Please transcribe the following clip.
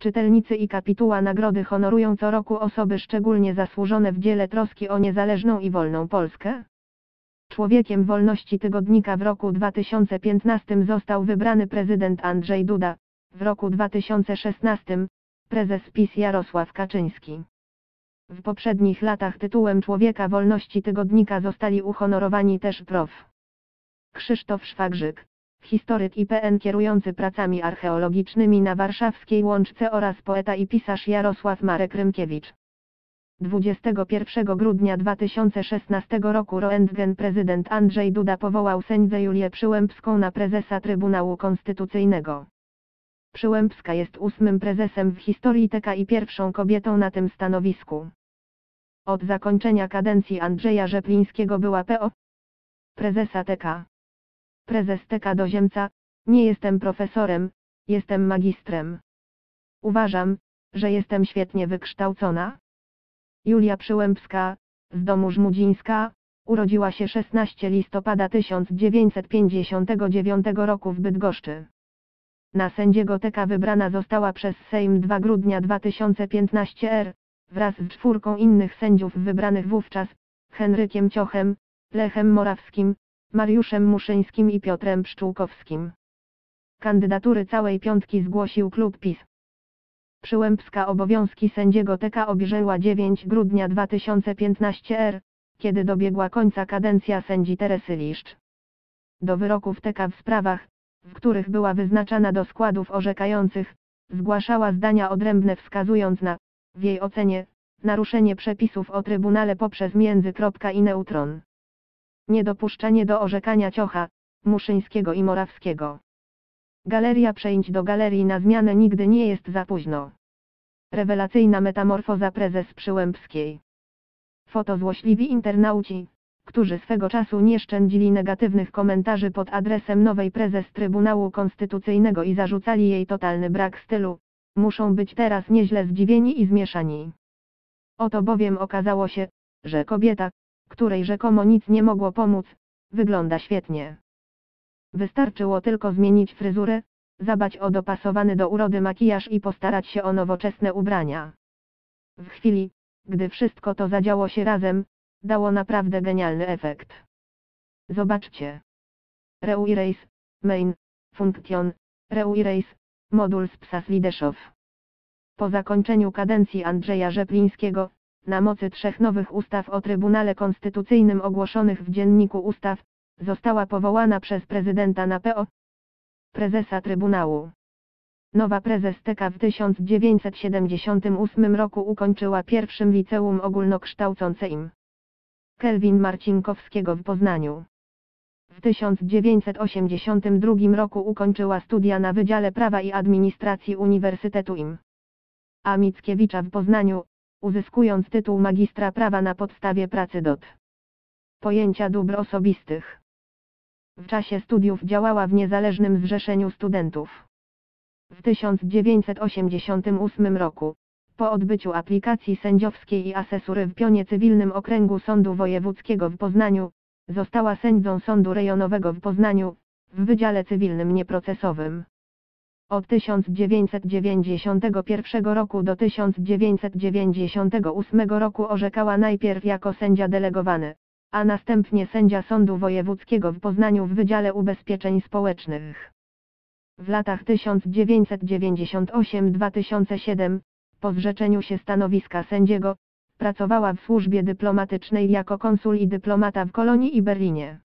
Czytelnicy i kapituła nagrody honorują co roku osoby szczególnie zasłużone w dziele troski o niezależną i wolną Polskę. Człowiekiem wolności tygodnika w roku 2015 został wybrany prezydent Andrzej Duda, w roku 2016 prezes PiS Jarosław Kaczyński. W poprzednich latach tytułem Człowieka wolności tygodnika zostali uhonorowani też prof. Krzysztof Szwagrzyk, historyk IPN kierujący pracami archeologicznymi na warszawskiej Łączce oraz poeta i pisarz Jarosław Marek Rymkiewicz. 21 grudnia 2016 roku Roentgen prezydent Andrzej Duda powołał sędzię Julię Przyłębską na prezesa Trybunału Konstytucyjnego. Przyłębska jest 8. prezesem w historii TK i pierwszą kobietą na tym stanowisku. Od zakończenia kadencji Andrzeja Rzeplińskiego była PO. prezesa TK. Prezes TK do Ziemca: nie jestem profesorem, jestem magistrem. Uważam, że jestem świetnie wykształcona. Julia Przyłębska, z domu Żmudzińska, urodziła się 16 listopada 1959 roku w Bydgoszczy. Na sędziego TK wybrana została przez Sejm 2 grudnia 2015 r., wraz z 4 innych sędziów wybranych wówczas: Henrykiem Ciochem, Lechem Morawskim, Mariuszem Muszyńskim i Piotrem Pszczółkowskim. Kandydatury całej piątki zgłosił klub PiS. Przyłębska obowiązki sędziego TK objęła 9 grudnia 2015 r., kiedy dobiegła końca kadencja sędzi Teresy Liszcz. Do wyroków TK w sprawach, w których była wyznaczana do składów orzekających, zgłaszała zdania odrębne, wskazując na, w jej ocenie, naruszenie przepisów o Trybunale poprzez międzykropka i neutron. Niedopuszczenie do orzekania Ciocha, Muszyńskiego i Morawskiego. Galeria przejść do galerii na zmianę nigdy nie jest za późno. Rewelacyjna metamorfoza prezes Przyłębskiej. Foto złośliwi internauci, którzy swego czasu nie szczędzili negatywnych komentarzy pod adresem nowej prezes Trybunału Konstytucyjnego i zarzucali jej totalny brak stylu, muszą być teraz nieźle zdziwieni i zmieszani. Oto bowiem okazało się, że kobieta, której rzekomo nic nie mogło pomóc, wygląda świetnie. Wystarczyło tylko zmienić fryzurę, zadbać o dopasowany do urody makijaż i postarać się o nowoczesne ubrania. W chwili, gdy wszystko to zadziało się razem, dało naprawdę genialny efekt. Zobaczcie. Reuerase, main, function, Reuerase, modules psas Lideszow. Po zakończeniu kadencji Andrzeja Rzeplińskiego, na mocy 3 nowych ustaw o Trybunale Konstytucyjnym ogłoszonych w Dzienniku Ustaw, została powołana przez prezydenta na PO. prezesa Trybunału. Nowa prezes TK w 1978 roku ukończyła pierwszym liceum ogólnokształcące im. Kelwin Marcinkowskiego w Poznaniu. W 1982 roku ukończyła studia na Wydziale Prawa i Administracji Uniwersytetu im. A. Mickiewicza w Poznaniu, uzyskując tytuł magistra prawa na podstawie pracy dot. Pojęcia dóbr osobistych. W czasie studiów działała w Niezależnym Zrzeszeniu Studentów. W 1988 roku, po odbyciu aplikacji sędziowskiej i asesury w pionie cywilnym Okręgu Sądu Wojewódzkiego w Poznaniu, została sędzią Sądu Rejonowego w Poznaniu, w Wydziale Cywilnym Nieprocesowym. Od 1991 roku do 1998 roku orzekała najpierw jako sędzia delegowany, a następnie sędzia Sądu Wojewódzkiego w Poznaniu w Wydziale Ubezpieczeń Społecznych. W latach 1998-2007, po zrzeczeniu się stanowiska sędziego, pracowała w służbie dyplomatycznej jako konsul i dyplomata w Kolonii i Berlinie.